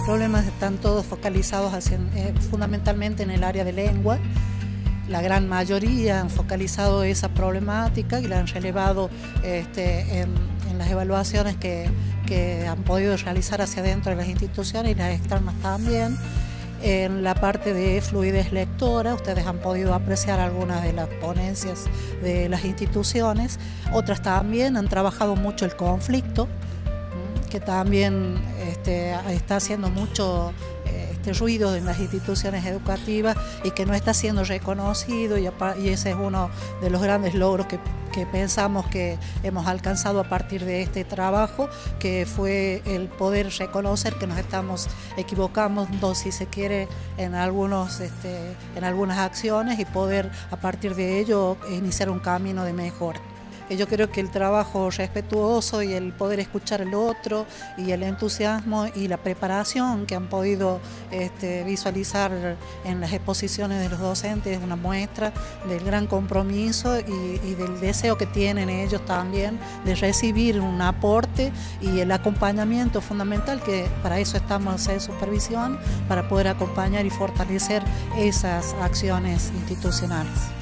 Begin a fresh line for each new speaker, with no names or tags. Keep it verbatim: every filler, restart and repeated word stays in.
problemas están todos focalizados hacia, eh, fundamentalmente en el área de lengua. La gran mayoría han focalizado esa problemática y la han relevado este, en, en las evaluaciones que, que han podido realizar hacia adentro de las instituciones y las externas también. En la parte de fluidez lectora, ustedes han podido apreciar algunas de las ponencias de las instituciones. Otras también han trabajado mucho el conflicto, que también este, está haciendo mucho este, ruido en las instituciones educativas y que no está siendo reconocido, y, y ese es uno de los grandes logros que, que pensamos que hemos alcanzado a partir de este trabajo, que fue el poder reconocer que nos estamos equivocando, si se quiere, en, algunos, este, en algunas acciones, y poder a partir de ello iniciar un camino de mejora. Yo creo que el trabajo respetuoso y el poder escuchar al otro y el entusiasmo y la preparación que han podido este, visualizar en las exposiciones de los docentes es una muestra del gran compromiso y, y del deseo que tienen ellos también de recibir un aporte y el acompañamiento fundamental, que para eso estamos en supervisión, para poder acompañar y fortalecer esas acciones institucionales.